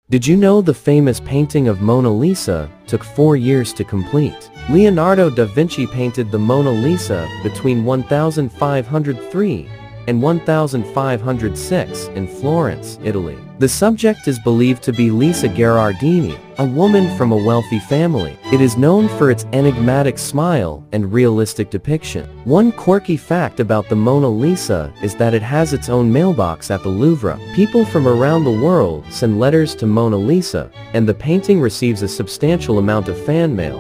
Did you know the famous painting of Mona Lisa took 4 years to complete? Leonardo da Vinci painted the Mona Lisa between 1503 and 1506 in Florence, Italy. The subject is believed to be Lisa Gherardini, a woman from a wealthy family. It is known for its enigmatic smile and realistic depiction. One quirky fact about the Mona Lisa is that it has its own mailbox at the Louvre. People from around the world send letters to Mona Lisa, and the painting receives a substantial amount of fan mail.